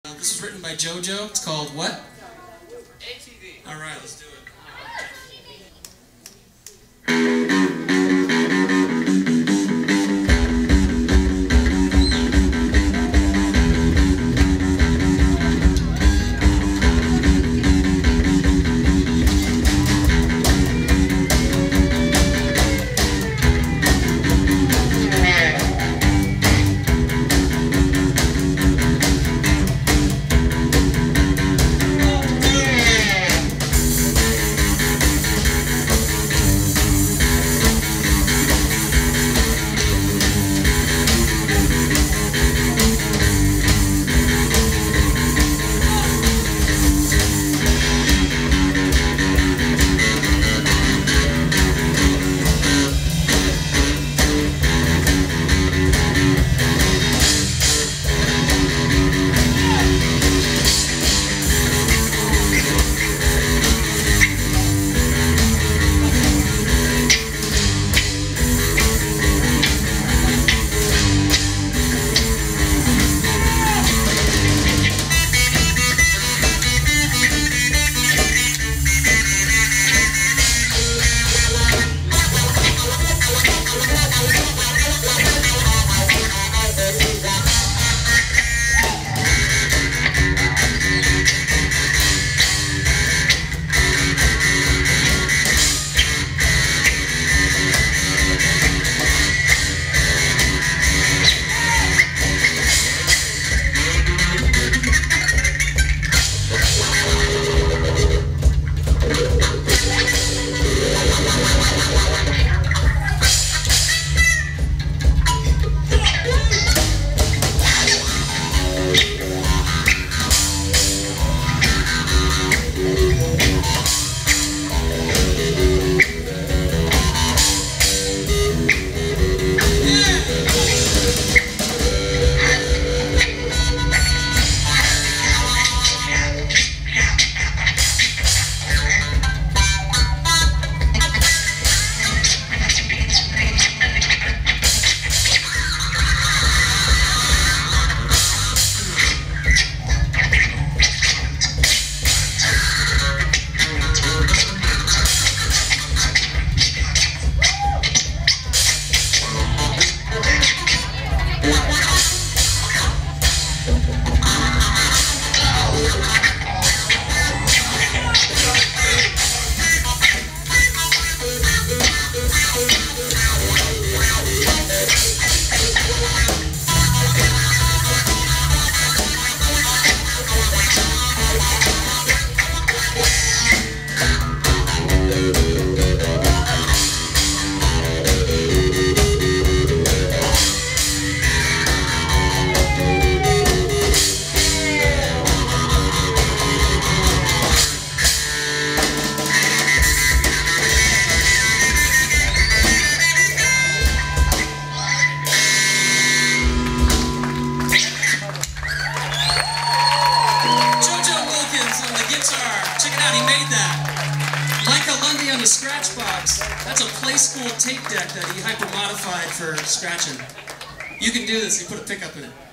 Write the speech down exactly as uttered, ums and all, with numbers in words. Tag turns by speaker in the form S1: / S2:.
S1: Uh, this was written by JoJo. It's called what?
S2: A T V.
S1: All right, let's do it. JoJo Wilkins on the guitar. Check it out, he made that. Micah Lundy on the scratch box. That's a Play School tape deck that he hyper-modified for scratching. You can do this, he put a pickup in it.